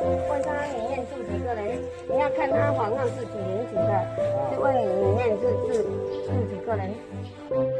问他里面住几个人，你要看他房上是几年级的，就问你里面是住几个人。